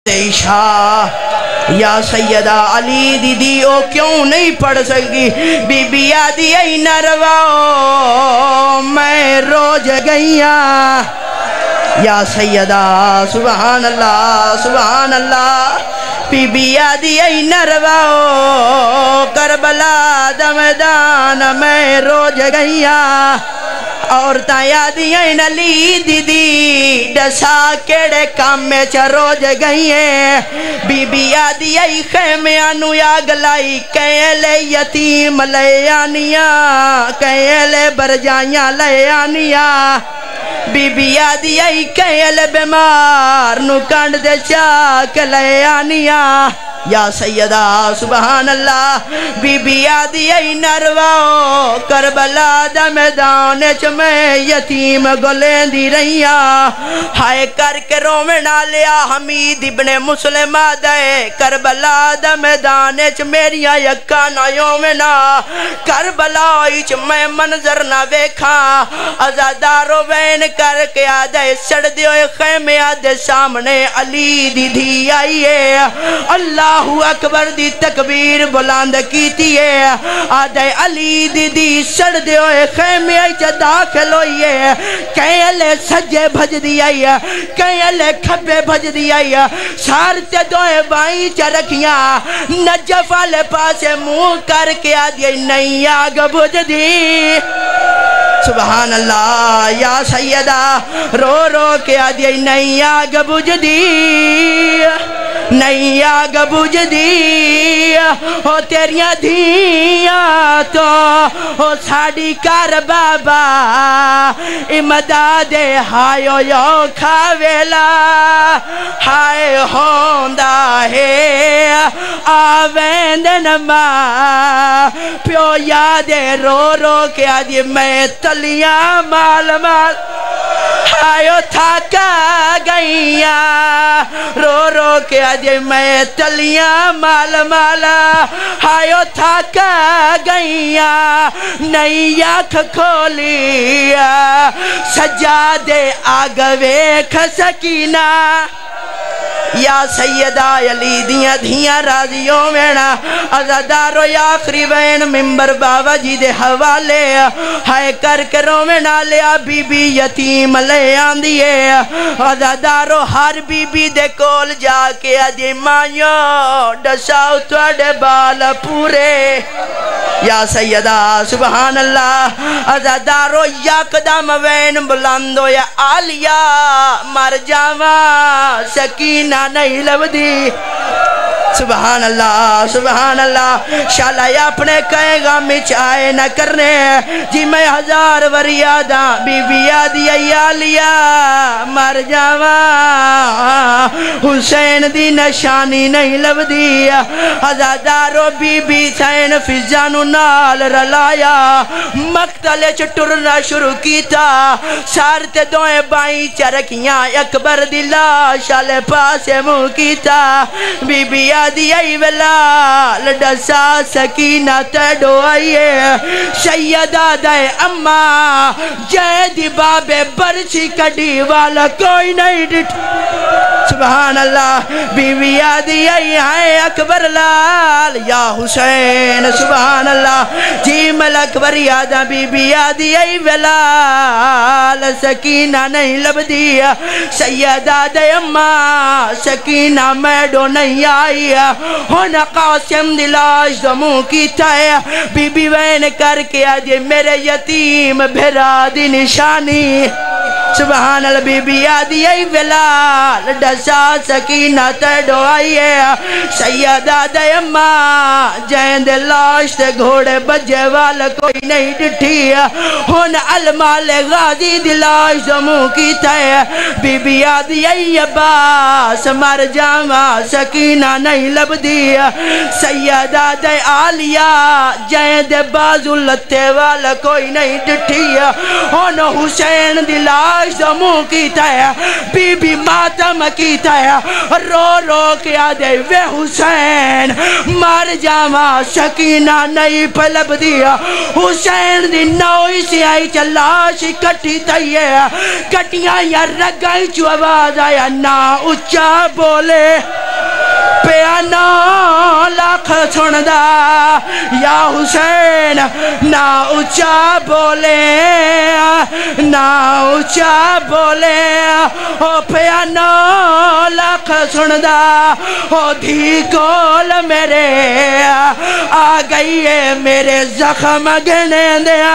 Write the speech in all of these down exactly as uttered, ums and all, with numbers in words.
عائشہ یا سیدہ علی دیدی او کیوں نہیں پڑھ سکی بی بی آدھی ای نہ رواؤ میں روج گئیاں یا سیدہ سبحان اللہ سبحان اللہ بی بی آدھی ای نہ رواؤ کربلا دا میدان میں روج گئیاں عورتاں یادیاں نلی دیدی ڈسا کیڑے کام میں چروج گئی ہیں بی بی یادیاں خیمیانو یا گلائی کہلے یتیم لے آنیاں کہلے برجائیاں لے آنیاں بی بی یادیاں کہلے بیمار نو کانڈ دے چاک لے آنیاں یا سیدہ سبحان اللہ بی بی آدھی ای نرواؤ کربلا دا میدان چمیں یتیم گلیں دی رہیاں ہائے کر کے رومنا لیا حمید ابن مسلمہ دے کربلا دا میدان چمیریاں یکانا یومنا کربلا چمیں منظر نہ ویکھا ازادارو وین کر کے آدھے سڑ دیوئے خیمے آدھے سامنے علی دی دھی آئیے اللہ اللہ اکبر دی تکبیر بلند کیتی ہے آدھے علی دی دی سڑ دے ہوئے خیمے آئی چا داخل ہوئی ہے کہلے سجے بھج دی آئی ہے کہلے کھبے بھج دی آئی ہے سارتے دوئے بائی چا رکھیاں نجف والے پاسے منہ کر کے آدھے نہیں آگ بھج دی سبحان اللہ یا سیدہ رو رو کے آدھے نہیں آگ بھج دی نہیں آگ بھج دی ہو تیریاں دھیاں تو ہو ساڑی کار بابا امداد ہائیو یو کھاویلا ہائے ہوندہ ہے آویندن ماں پیو یادے رو رو کے آدھی میں تلیاں مال مال ہائیو تھاکا گئیاں رو رو کے آدھی میں تلیاں مال مالا ہائیو تھاکا گئیاں نئی آنکھ کھولیا سجادے آگوے کھسکینہ یا سیدہ علی دیاں دھیاں راضیوں مینا ازادارو یا آخری بین ممبر بابا جی دے حوالے ہائے کر کے رو مینا لیا بی بی یتیم لے آن دیے ازادارو ہر بی بی دے کول جا کے آدھی مائیوں ڈساؤ توڑے بال پورے یا سیدہ سبحان اللہ ازادارو یا قدم وین بلندو یا آلیا مر جاواں سکینہ نہیں لو دی سبحان اللہ سبحان اللہ شالا اپنے کہے گا مچائے نہ کرنے جی میں ہزار وریادہ بی بی آدھی ایالیا مر جاواں حسین دی نشانی نہیں لو دی ہزادارو بی بی سین فضانو نال رلایا مقتل چٹرنا شروع کیتا سارتے دوئے بائیں چرکیاں اکبر دلا شالے پاسے مو کیتا بی بی آدھی ای ولال ڈسا سکینہ تیڈو آئیے سیدہ دائے اممہ جیدی بابے برچی کڑی والا کوئی نہیں ڈٹ سبحان اللہ بی بی آدھی ای آئے اکبر لال یا حسین سبحان اللہ جی ملک وریادہ بی بی آدھی ای ولال سکینہ نہیں لب دیا سیدہ دائے اممہ سکینہ میڈو نہیں آئی ہونا قاسم دلاش دموں کی تائے بی بی وین کر کے آدھے میرے یتیم بھرا دی نشانی سبحان اللہ بی بی آدھی ای ولال ڈسا سکینہ تیڈو آئیے سیدہ دے اممہ جین دے لاش تے گھوڑے بجے والا کوئی نہیں ڈٹھی ہونا المال غازی دلاش دموں کی تائے بی بی آدھی ای عباس مر جاواں سکینہ نہیں لب دیا سیدہ دے آلیا جین دے بازو لتے والا کوئی نہیں ڈٹھیا ہونا حسین دلاش دموں کیتا ہے بی بی ماتم کیتا ہے رو رو کیا دے وے حسین مر جاواں سکینہ نہیں پلب دیا حسین دی نوئی سے آئی چلاش کٹی تیئے کٹیاں یا رگائی چو آواز آیا نا اچھا بولے پیانو لاکھ سندا یا حسین نہ اچھا بولے نہ اچھا بولے او پیانو لاکھ سندا او دھی کول میرے آ گئی ہے میرے زخم گنے دیا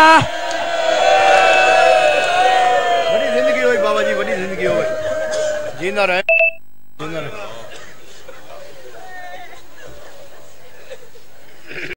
بڑی زندگی ہوئی بابا جی بڑی زندگی ہوئی جیندہ رہے